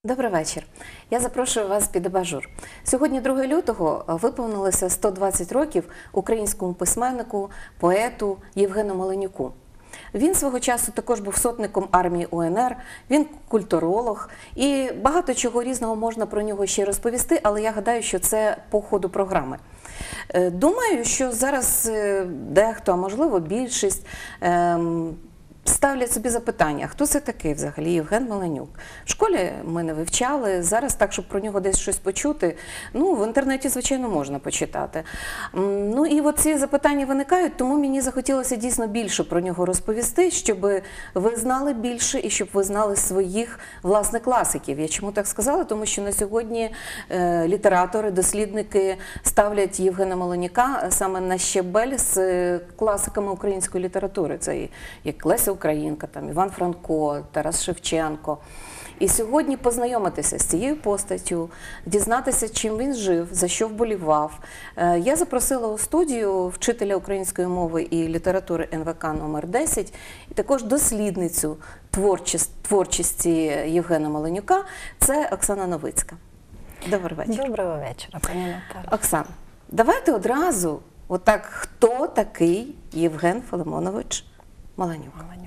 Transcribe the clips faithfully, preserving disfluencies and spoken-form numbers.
Добрий вечір. Я запрошую вас під абажур. Сьогодні, другого лютого, виповнилося сто двадцять років українському письменнику, поету Євгену Маленюку. Він свого часу також був сотником армії У Ен Ер, він культуролог, і багато чого різного можна про нього ще розповісти, але я гадаю, що це по ходу програми. Думаю, що зараз дехто, а можливо більшість, ставлять собі запитання, хто це такий взагалі Євген Маленюк. В школі ми не вивчали, зараз так, щоб про нього десь щось почути, ну, в інтернеті, звичайно, можна почитати. Ну, і от ці запитання виникають, тому мені захотілося дійсно більше про нього розповісти, щоб ви знали більше і щоб ви знали своїх, власне, класиків. Я чому так сказала? Тому що на сьогодні е, літератори, дослідники ставлять Євгена Маленюка саме на щебель з класиками української літератури. Це як Леся Українка, там, Іван Франко, Тарас Шевченко. І сьогодні познайомитися з цією постаттю, дізнатися, чим він жив, за що вболівав. Я запросила у студію вчителя української мови і літератури Ен Ве Ка номер десять, і також дослідницю творчості Євгена Маленюка, це Оксана Новицька. Добрий вечір. Доброго вечора, пані Наталя. Оксана, давайте одразу, отак, хто такий Євген Филимонович Маленюк? Маленюк.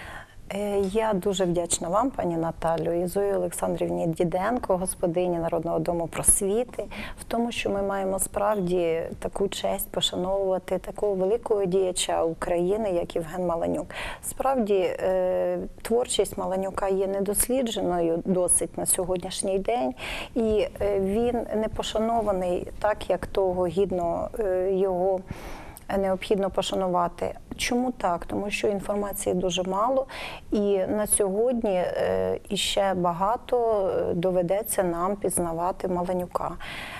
Я дуже вдячна вам, пані Наталю, і Зої Олександрівні Діденко, господині Народного дому просвіти, в тому, що ми маємо справді таку честь пошановувати такого великого діяча України, як Євген Маленюк. Справді, творчість Маленюка є недослідженою досить на сьогоднішній день, і він не пошанований так, як того гідно його необхідно пошанувати. Чому так? Тому що інформації дуже мало, і на сьогодні е, іще багато доведеться нам пізнавати Маленюка.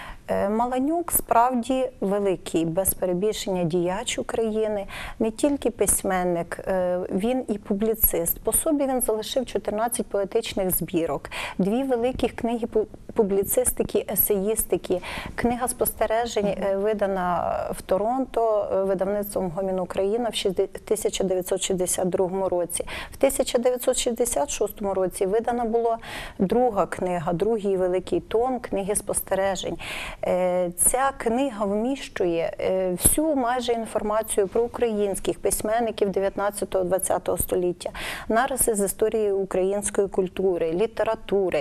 Маленюк справді великий, без перебільшення діяч України, не тільки письменник, він і публіцист. По собі він залишив чотирнадцять поетичних збірок, дві великих книги публіцистики, есеїстики, книга спостережень, видана в Торонто видавництвом Гомін Україна в тисяча дев'ятсот шістдесят другому році. В тисяча дев'ятсот шістдесят шостому році видана була друга книга, другий великий том книги спостережень. Ця книга вміщує всю майже інформацію про українських письменників дев'ятнадцятого-двадцятого століття, нариси з історії української культури, літератури.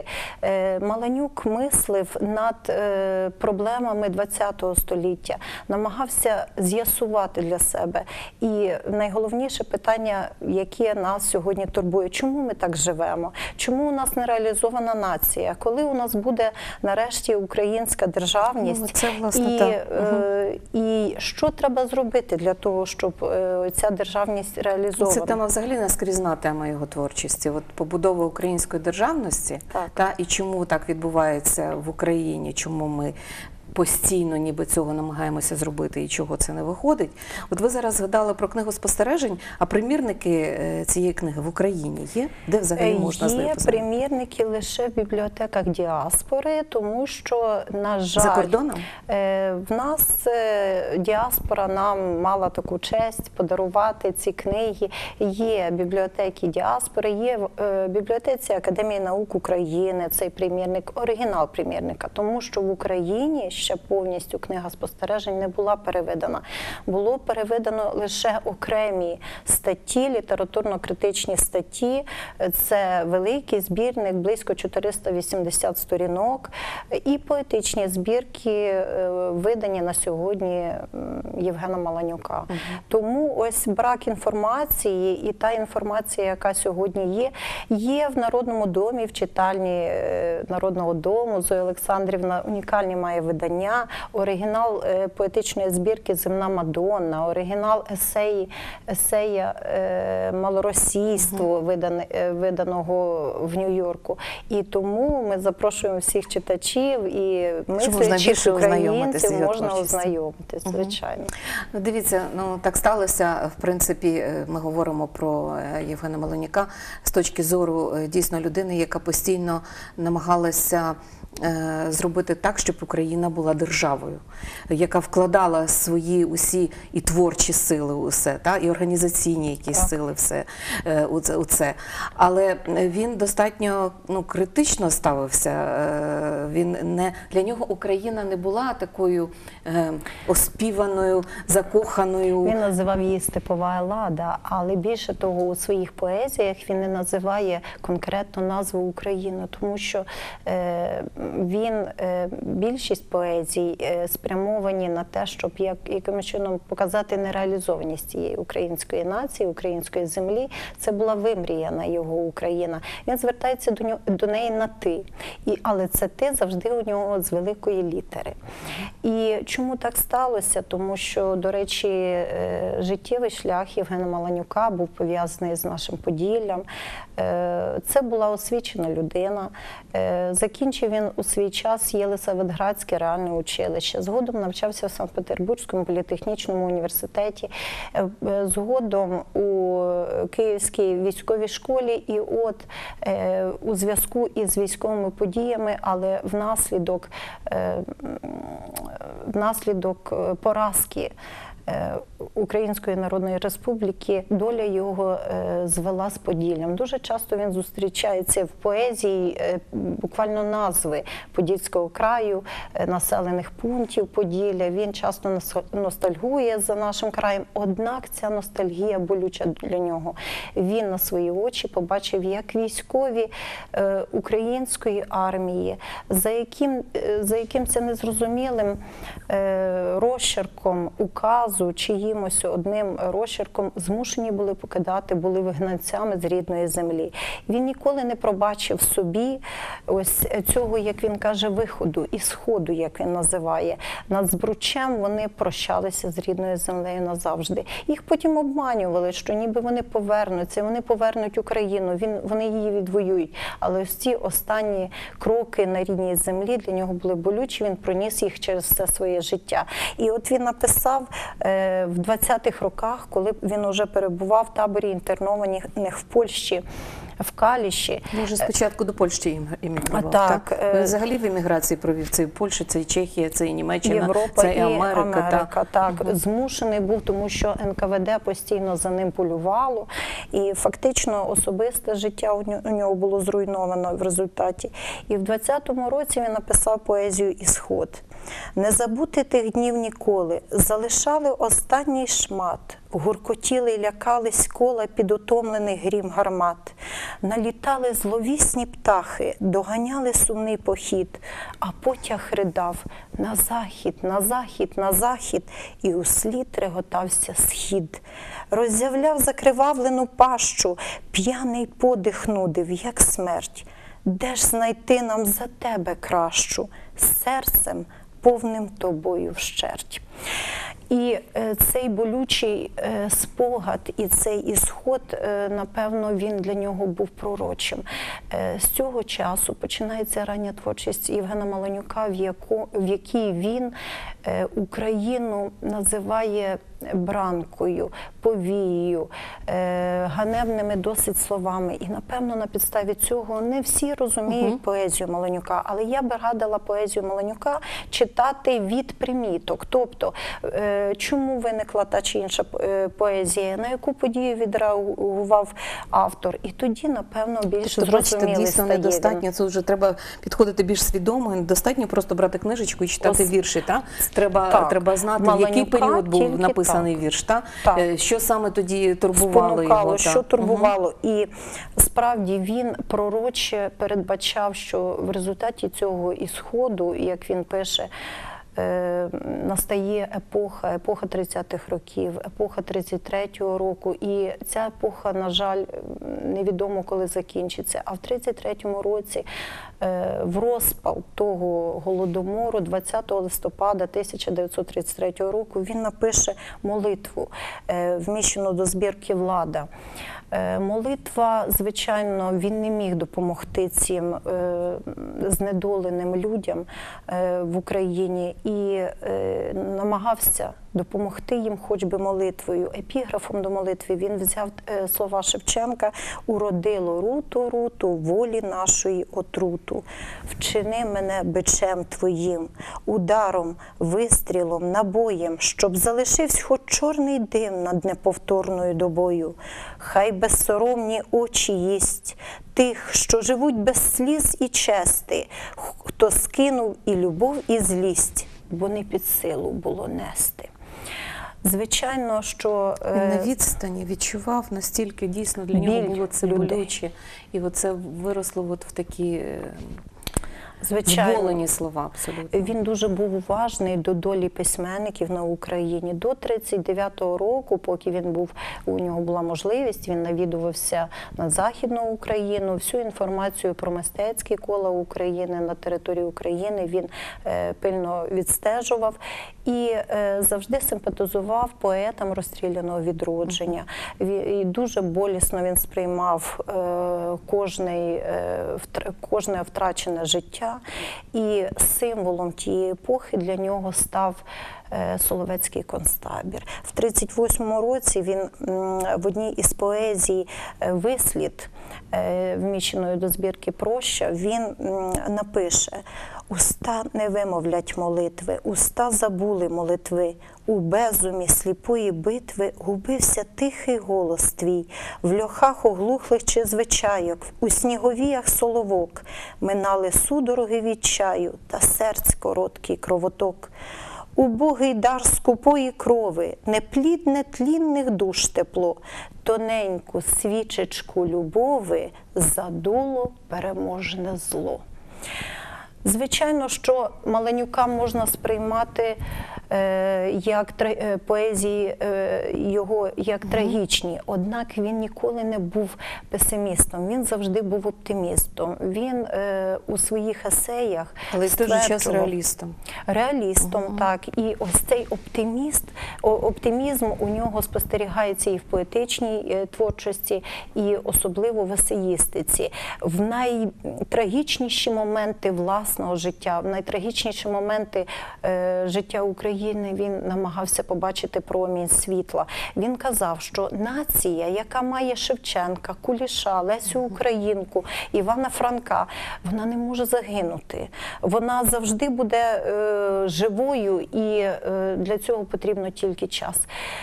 Маленюк мислив над проблемами двадцятого століття, намагався з'ясувати для себе. І найголовніше питання, яке нас сьогодні турбує, чому ми так живемо, чому у нас не реалізована нація, коли у нас буде нарешті українська держава, Ну, це, власне, і, так. е, і що треба зробити для того, щоб е, ця державність реалізована? Це тема взагалі наскрізна тема його творчості. От побудова української державності, та, і чому так відбувається в Україні, чому ми постійно ніби цього намагаємося зробити і чого це не виходить. От ви зараз згадали про книгу спостережень, а примірники цієї книги в Україні є? Де взагалі можна знайти? Є примірники лише в бібліотеках діаспори, тому що, на жаль, за кордоном? В нас діаспора нам мала таку честь подарувати ці книги. Є бібліотеки діаспори, є в бібліотеці Академії наук України цей примірник, оригінал примірника, тому що в Україні ще повністю книга спостережень не була переведена. Було переведено лише окремі статті, літературно-критичні статті. Це великий збірник, близько чотириста вісімдесят сторінок, і поетичні збірки, видані на сьогодні Євгена Маленюка. Угу. Тому ось брак інформації і та інформація, яка сьогодні є, є в Народному домі, в читальні Народного дому. Зоя Олександрівна унікальні має видання. Оригінал поетичної збірки «Земна Мадонна», оригінал есеї, есея «Малоросійство», угу. видане, виданого в Нью-Йорку. І тому ми запрошуємо всіх читачів і мислячих українців можна ознайомитися, звичайно. Угу. Дивіться, ну так сталося, в принципі, ми говоримо про Євгена Маленюка з точки зору дійсно людини, яка постійно намагалася е, зробити так, щоб Україна була державою, яка вкладала свої усі і творчі сили у все, та, і організаційні якісь Так. сили все, е, у, це, у це. Але він достатньо ну, критично ставився. Е, він не, для нього Україна не була такою е, оспіваною, закоханою. Він називав її степова Еллада, але більше того, у своїх поезіях він не називає конкретно назву України, тому що е, він, е, більшість поезій е, спрямовані на те, щоб як, якимось чином показати нереалізованість цієї української нації, української землі. Це була вимріяна його Україна. Він звертається до, нього, до неї на «ти», і, але це «ти» завжди у нього з великої літери. І чому так сталося? Тому що, до речі, е, життєвий шлях Євгена Маланюка був пов'язаний з нашим Поділлям. Е, Це була освічена людина. Е, Закінчив він у свій час Єлисаветградське реальне училище. Згодом навчався в Санкт-Петербурзькому політехнічному університеті. Е, е, Згодом у Київській військовій школі. І от е, у зв'язку із військовими подіями, але внаслідок, е, внаслідок поразки Української Народної Республіки доля його звела з Поділлям. Дуже часто він зустрічається в поезії буквально назви Подільського краю, населених пунктів Поділля. Він часто ностальгує за нашим краєм, однак ця ностальгія болюча для нього. Він на свої очі побачив, як військові української армії, за яким, за яким це незрозумілим розчерком указу, чиїмось одним розчерком змушені були покидати, були вигнанцями з рідної землі. Він ніколи не пробачив собі ось цього, як він каже, виходу, ісходу, як він називає. Над Збручем вони прощалися з рідною землею назавжди. Їх потім обманювали, що ніби вони повернуться, вони повернуть Україну, він, вони її відвоюють. Але ось ці останні кроки на рідній землі для нього були болючі, він проніс їх через все своє життя. І от він написав в двадцятих роках, коли він уже перебував в таборі інтернованих в Польщі, в Каліші. Може, спочатку до Польщі іммігрував, так? так? Він взагалі в еміграції провів. Це і Польща, це і Чехія, це і Німеччина, Європа, це і Америка. Америка, так, так. Угу. Змушений був, тому що ен ка ве де постійно за ним полювало. І фактично особисте життя у нього було зруйновано в результаті. І в двадцятому році він написав поезію «Ісход». «Не забути тих днів ніколи, залишали останній шмат, гуркотіли й лякались кола під утомлений грім гармат. Налітали зловісні птахи, доганяли сумний похід, а потяг ридав на захід, на захід, на захід, і услід реготався схід. Роззявляв закривавлену пащу, п'яний подих нудив, як смерть. Де ж знайти нам за тебе кращу, серцем повним тобою вщерть». І цей болючий спогад і цей ісход, напевно, він для нього був пророчим. З цього часу починається рання творчість Євгена Маланюка, в, яку, в якій він Україну називає бранкою, повією, ганебними досить словами. І, напевно, на підставі цього не всі розуміють uh-huh. поезію Маланюка, але я би радила поезію Маланюка читати від приміток. Тобто, чому виникла та чи інша поезія, на яку подію відреагував автор. І тоді, напевно, більш тобто, зрозумілий дійсно стає недостатньо, це вже треба підходити більш свідомо, недостатньо просто брати книжечку і читати Ос... вірші, так? Треба, так. треба знати, Маланюка, який період був написаний так. вірш, так? Так. Що саме тоді турбувало Спонукало, його. Що так? турбувало. Угу. І справді він пророче передбачав, що в результаті цього ісходу, як він пише, настає епоха, епоха тридцятих років, епоха тридцять третього року. І ця епоха, на жаль, невідомо коли закінчиться. А в тридцять третьому році, в розпал того голодомору, двадцятого листопада тисяча дев'ятсот тридцять третього року, він напише молитву, вміщену до збірки «Влада». Молитва, звичайно, він не міг допомогти цим е, знедоленим людям е, в Україні і е, намагався допомогти їм хоч би молитвою. Епіграфом до молитви він взяв е, слова Шевченка: «Уродило руту, руту, волі нашої отруту. Вчини мене бичем твоїм, ударом, вистрілом, набоєм, щоб залишився хоч чорний дим над неповторною добою. Хай безсоромні очі їсть тих, що живуть без сліз і чести, хто скинув і любов, і злість, бо не під силу було нести». Звичайно, що Він на відстані відчував, настільки дійсно для нього біль було це людей. болюче. І оце виросло от в такі е, звичайно, зболені слова абсолютно. він дуже був уважний до долі письменників на Україні. До тридцять дев'ятого року, поки він був, у нього була можливість, він навідувався на Західну Україну. Всю інформацію про мистецькі кола України на території України він е, пильно відстежував і е, завжди симпатизував поетам розстріляного відродження. Він, і дуже болісно він сприймав е, кожний, е, втр, кожне втрачене життя. І символом тієї епохи для нього став е, Соловецький концтабір. В тридцять восьмому році він м, в одній із поезій е, «Вислід», е, вміщеної до збірки «Проща», він м, напише: «Уста не вимовлять молитви, уста забули молитви. У безумі сліпої битви губився тихий голос твій, в льохах оглухлих чи звичайок, у сніговіях соловок, минали судороги відчаю та серць короткий кровоток. Убогий дар скупої крови, неплідне тлінних душ тепло, тоненьку свічечку любови задуло переможне зло». Звичайно, що Маленюка можна сприймати е, як е, поезії е, його як mm-hmm. трагічні, однак він ніколи не був песимістом, він завжди був оптимістом. Він е, у своїх есеях але в той же час реалістом. Реалістом, mm-hmm. так. І ось цей оптиміст, оптимізм у нього спостерігається і в поетичній е, творчості, і особливо в есеїстиці. В найтрагічніші моменти власне життя, в найтрагічніші моменти е, життя України він намагався побачити промінь світла. Він казав, що нація, яка має Шевченка, Куліша, Лесю Українку, Івана Франка, вона не може загинути. Вона завжди буде е, живою, і е, для цього потрібно тільки час.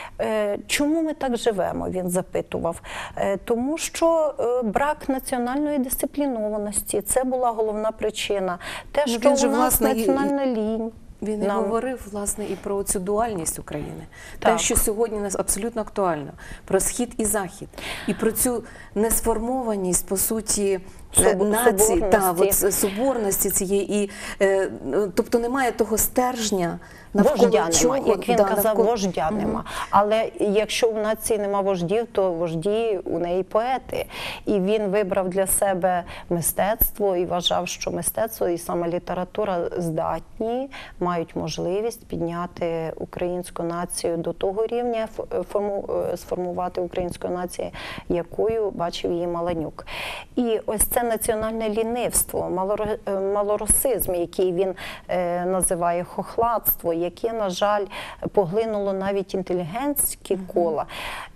Е, чому ми так живемо, він запитував. Е, тому що е, брак національної дисциплінованості, це була головна причина. Те, ну, що він же, у нас власне, національна лінь. Він і Нам... говорив, власне, і про цю дуальність України. Так. Те, що сьогодні нас абсолютно актуально. Про Схід і Захід. І про цю несформованість, по суті, Суб... нації, та, от, соборності. соборності цієї. І, е, тобто немає того стержня, вождя чого, нема, як він да, казав, навколо... вождя угу. нема. Але якщо в нації нема вождів, то вожді у неї поети. І він вибрав для себе мистецтво і вважав, що мистецтво і саме література здатні, мають можливість підняти українську націю до того рівня, форму, сформувати українську націю, якою бачив її Маленюк. І ось це національне лінивство, малоросизм, який він е, називає хохладство, яке, на жаль, поглинуло навіть інтелігентські кола,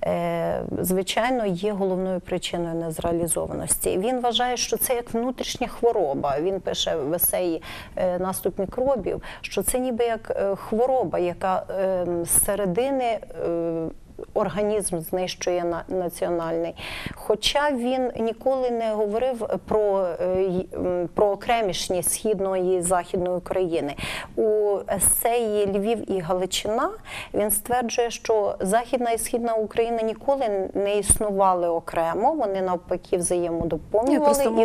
е, звичайно, є головною причиною незреалізованості. Він вважає, що це як внутрішня хвороба. Він пише в есеї е, «Наступ мікробів», що це ніби як е, хвороба, яка е, з середини е, організм знищує на, національний. Хоча він ніколи не говорив про, про окремішність Східної і Західної України. У есеї «Львів і Галичина» він стверджує, що Західна і Східна Україна ніколи не існували окремо, вони навпаки взаємодоповнювали і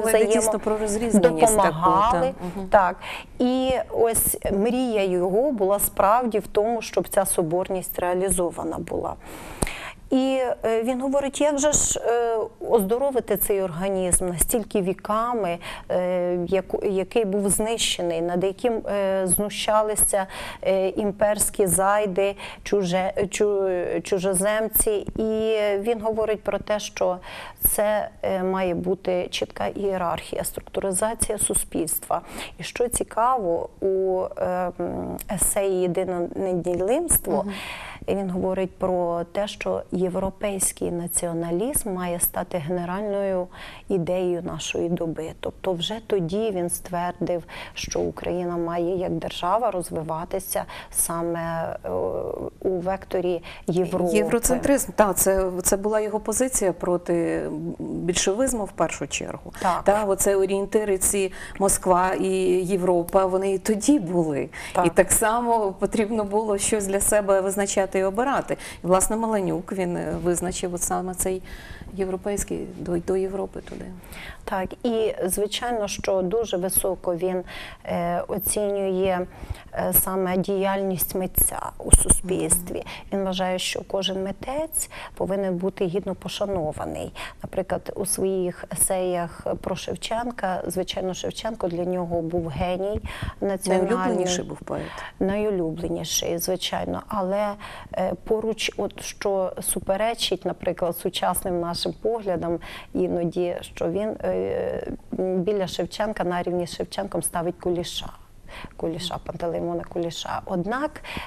взаємодопомагали. Угу. Так. І ось мрія його була справді в тому, щоб ця соборність реалізована була. І е, він говорить, як же ж е, оздоровити цей організм настільки віками, е, яку- який був знищений, над яким е, знущалися е, імперські зайди, чуже, чу, чужоземці. І він говорить про те, що це е, має бути чітка ієрархія, структуризація суспільства. І що цікаво, у е, м, есеї «Єдине неділимство» він говорить про те, що європейський націоналізм має стати генеральною ідеєю нашої доби. Тобто вже тоді він ствердив, що Україна має як держава розвиватися саме е, у векторі Європи. Євроцентризм, так, це, це була його позиція проти більшовизму в першу чергу. Так. Та, оце орієнтири ці Москва і Європа, вони і тоді були. Так. І так само потрібно було щось для себе визначати і обирати. І, власне, Маленюк, він визначив от саме цей європейський, до, до Європи туди. Так, і звичайно, що дуже високо він е, оцінює е, саме діяльність митця у суспільстві. Він вважає, що кожен митець повинен бути гідно пошанований. Наприклад, у своїх есеях про Шевченка, звичайно, Шевченко для нього був геній національний. Найулюбленіший був поет. Найулюбленіший, звичайно, але е, поруч, от що суперечить, наприклад, сучасним нашим поглядам іноді, що він е, біля Шевченка, на рівні з Шевченком ставить Куліша. Куліша, Пантелеймона Куліша. Однак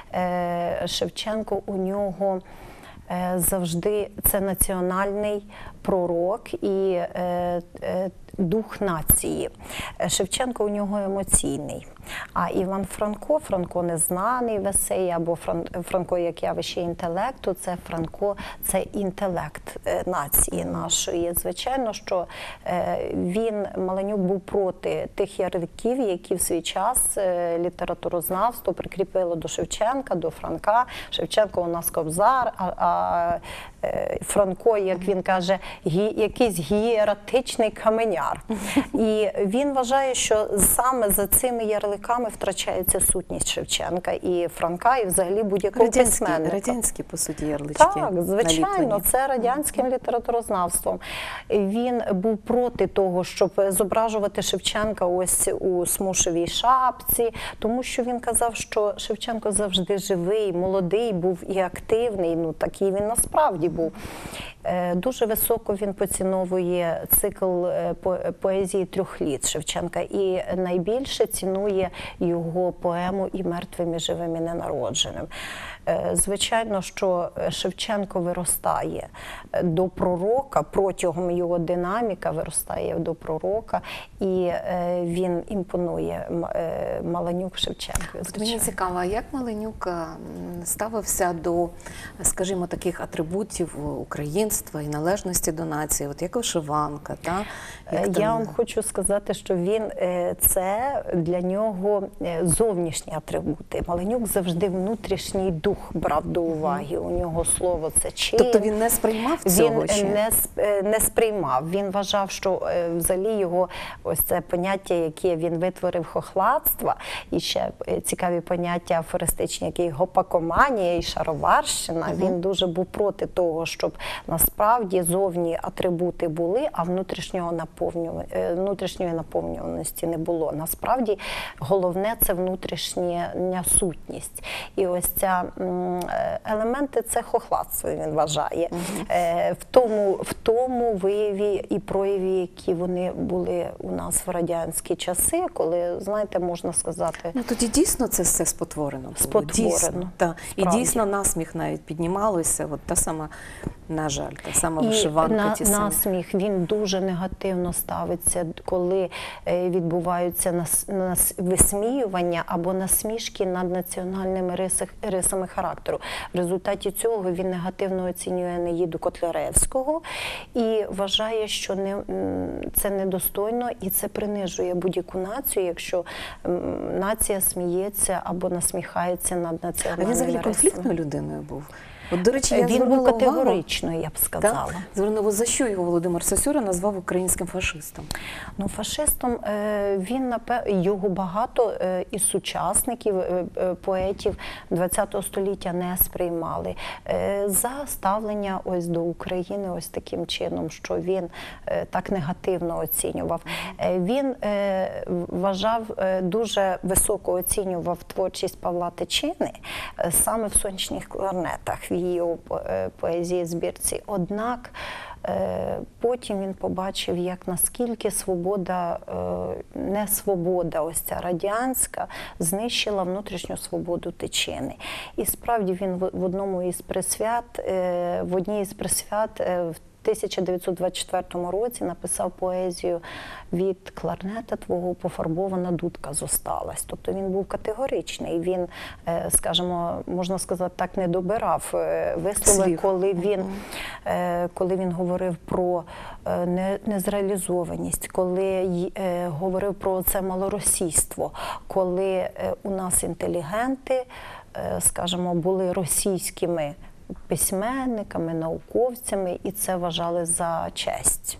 е, Шевченко у нього е, завжди це національний пророк і е, е, дух нації. Шевченко у нього емоційний. А Іван Франко, Франко незнаний в есеї, або Франко як явище інтелекту, це Франко, це інтелект нації нашої. Звичайно, що він, Маленюк, був проти тих ярликів, які в свій час літературознавство прикріпило до Шевченка, до Франка. Шевченко у нас кобзар, а, а Франко, як він каже, гі, якийсь гієратичний каменяр. І він вважає, що саме за цими ярликами втрачається сутність Шевченка і Франка, і взагалі будь-якого письменника. Радянські, по суті, ярлички. Так, звичайно, наліплені. це радянським літературознавством. Він був проти того, щоб зображувати Шевченка ось у смушевій шапці, тому що він казав, що Шевченко завжди живий, молодий був і активний, ну такий він насправді був. Дуже високо він поціновує цикл поезії трьох літ Шевченка і найбільше цінує його поему «І мертвим, і живим, і ненародженим». Звичайно, що Шевченко виростає до пророка, протягом його динаміка виростає до пророка, і він імпонує Маленюк Шевченку. Мені цікаво, а як Маленюк ставився до, скажімо, таких атрибутів українства і належності до нації, от як вишиванка, та? Як Я там... вам хочу сказати, що він, це для нього зовнішні атрибути. Маленюк завжди внутрішній дух брав до уваги. У нього слово – це чин. Тобто він не сприймав цього Він ще? не, не сприймав. Він вважав, що взагалі його ось це поняття, яке він витворив, хохладства, і ще цікаві поняття афористичні, які гопакоманія і шароварщина. Угу. Він дуже був проти того, щоб насправді зовні атрибути були, а внутрішнього наповнювання, внутрішньої наповнюваності не було. Насправді головне – це внутрішня сутність. І ось ця елементи – це хохладство, він вважає. Угу. В тому, в тому вияві і прояві, які вони були у нас в радянські часи, коли, знаєте, можна сказати… Ну, тоді дійсно це все спотворено було. Спотворено. Дійсно, та. І дійсно насміх навіть піднімалося, от та сама, на жаль, та сама і вишиванка. на, ті самі. насміх, він дуже негативно ставиться, коли відбуваються нас, нас, висміювання або насмішки над національними риси, рисами характеру. В результаті цього він негативно оцінює Енеїду Котляревського і вважає, що не, це недостойно і це принижує будь-яку націю, якщо нація сміється або насміхається над національними рисами. А він взагалі конфліктною людиною був? От, до речі, я Він звернула був увагу, категорично, я б сказала. так, звернула, за що його Володимир Сосюра назвав українським фашистом? Ну, фашистом е, він, напевно, його багато е, із сучасників, е, е, поетів ХХ століття не сприймали. Е, за ставлення ось до України ось таким чином, що він е, так негативно оцінював. Е, він е, вважав, е, дуже високо оцінював творчість Павла Тичини е, саме в «Сонячних кларнетах», в її е, поезії збірці. Однак Е, потім він побачив, як наскільки свобода, е, не свобода, ось ця радянська, знищила внутрішню свободу Тичини. І справді він в в одному із присвят, е, в одній із присвят е, в тисяча дев'ятсот двадцять четвертому році написав поезію «Від кларнета твого пофарбована дудка зосталась». Тобто він був категоричний, він, е, скажімо, можна сказати, так не добирав е, вислови, Слів. коли він, е, коли він говорив про е, не- незреалізованість, коли й- е, говорив про це малоросійство, коли е, у нас інтелігенти, е, скажімо, були російськими письменниками, науковцями, і це вважали за честь.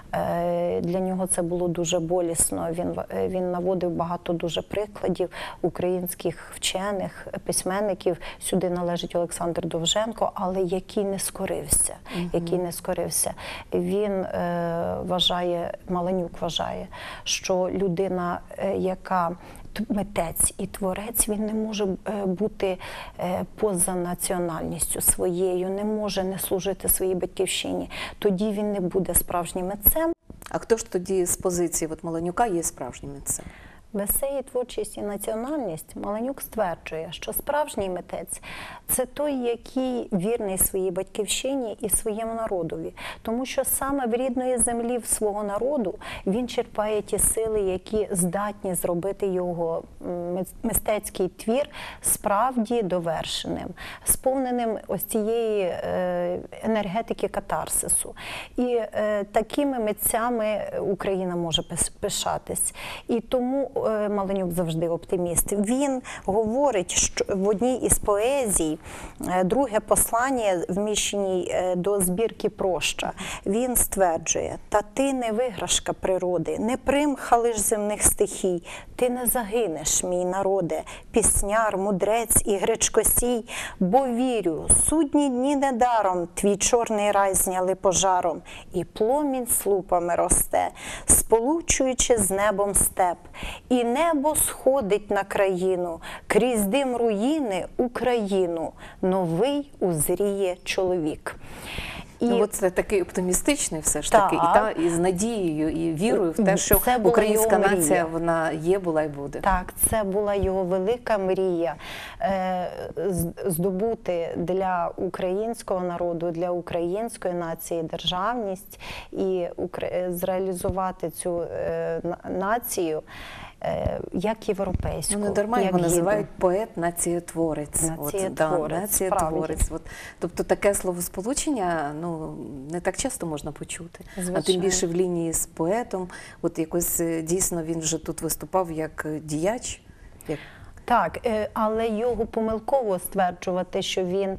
Е, Для нього це було дуже болісно. Він, е, він наводив багато дуже прикладів українських вчених, письменників. Сюди належить Олександр Довженко, але який не скорився. Угу. Який не скорився. Він е, вважає, Маланюк вважає, що людина, е, яка митець і творець, він не може е, бути е, поза національністю своєю, не може не служити своїй батьківщині. Тоді він не буде справжнім митцем. А хто ж тоді з позиції от Маланюка є справжнім митцем? Весеї, творчість і національність Маланюк стверджує, що справжній митець – це той, який вірний своїй батьківщині і своєму народові. Тому що саме в рідної землі в свого народу він черпає ті сили, які здатні зробити його мистецький твір справді довершеним, сповненим ось цієї е, енергетики катарсису. І е, такими митцями Україна може пишатись. І тому Маланюк завжди оптиміст. Він говорить, що в одній із поезій, друге послання, вміщеній до збірки «Проща», він стверджує: «Та ти не виграшка природи, не примха лиш земних стихій, ти не загинеш, мій народе, пісняр, мудрець і гречкосій, бо вірю, судні дні недаром твій чорний рай зняли пожаром, і пломінь слупами росте, сполучуючи з небом степ. І небо сходить на країну, крізь дим руїни Україну, новий узріє чоловік». І ну, це такий оптимістичний все ж таки, і, та, і з надією, і вірою в те, що українська нація, вона є, була і буде. Так, це була його велика мрія е, здобути для українського народу, для української нації державність і зреалізувати цю е, націю як європейську. Ну, не дарма його називають поет-націєтворець. Націєтворець, да, націєтворець. От, тобто таке словосполучення ну, не так часто можна почути. Звичайно. А тим більше в лінії з поетом. От якось дійсно він вже тут виступав як діяч. Як... Так, але його помилково стверджувати, що він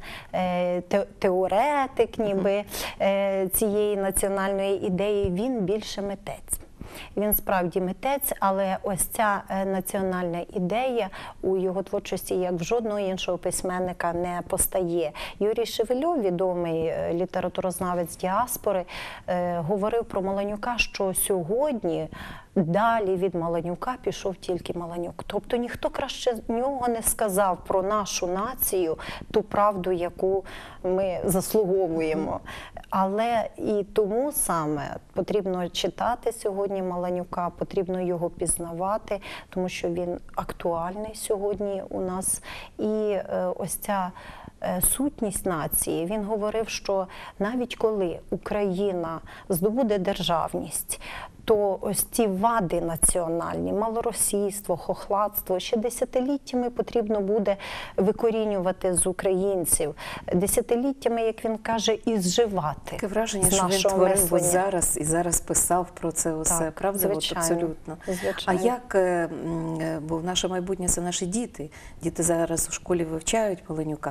теоретик ніби цієї національної ідеї, він більше митець. Він справді митець, але ось ця національна ідея у його творчості, як в жодного іншого письменника, не постає. Юрій Шевельов, відомий літературознавець діаспори, говорив про Маланюка, що сьогодні далі від Маланюка пішов тільки Маланюк. Тобто ніхто краще нього не сказав про нашу націю ту правду, яку ми заслуговуємо. Але і тому саме потрібно читати сьогодні Маланюка, потрібно його пізнавати, тому що він актуальний сьогодні у нас. І е, ось ця е, сутність нації, він говорив, що навіть коли Україна здобуде державність, то ось ці вади національні, малоросійство, хохладство, ще десятиліттями потрібно буде викорінювати з українців. Десятиліттями, як він каже, і зживати. Таке враження, що він творив зараз і зараз писав про це усе, так, правда? Звичайно, От, абсолютно. Звичайно. А як, бо наше майбутнє – це наші діти. Діти зараз у школі вивчають Маланюка.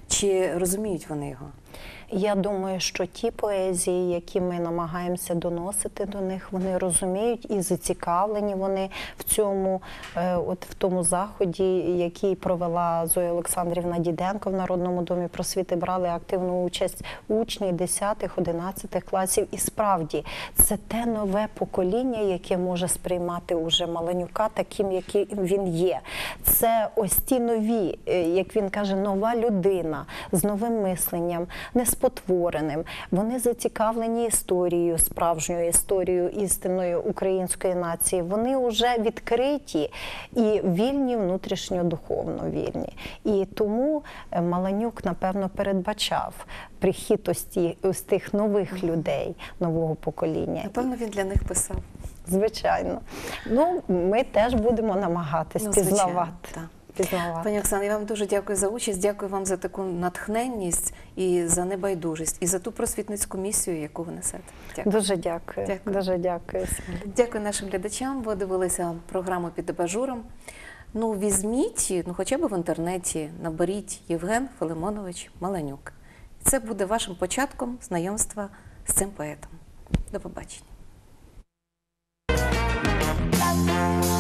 Чи розуміють вони його? Я думаю, що ті поезії, які ми намагаємося доносити до них, вони розуміють і зацікавлені вони в цьому, е, от в тому заході, який провела Зоя Олександрівна Діденко в Народному домі просвіти. Брали активну участь учні десятих-одинадцятих класів. І справді, це те нове покоління, яке може сприймати уже Маленюка таким, яким він є. Це ось ті нові, е, як він каже, нова людина з новим мисленням, не спотвореним. Вони зацікавлені історією, справжньою історією істинної української нації. Вони вже відкриті і вільні, внутрішньо духовно вільні. І тому Маленюк, напевно, передбачав прихід ось, ті, ось тих нових людей, нового покоління. Напевно, він для них писав. Звичайно. Ну, ми теж будемо намагатись Ну, звичайно, пізнавати. так. пізнавати. Пані Оксано, я вам дуже дякую за участь, дякую вам за таку натхненність і за небайдужість, і за ту просвітницьку місію, яку ви несете. Дякую. Дуже дякую. Дякую. Дуже дякую. Дякую нашим глядачам, ви дивилися програму «Під абажуром». Ну, візьміть, ну, хоча б в інтернеті, наберіть Євген Филимонович Маленюк. Це буде вашим початком знайомства з цим поетом. До побачення.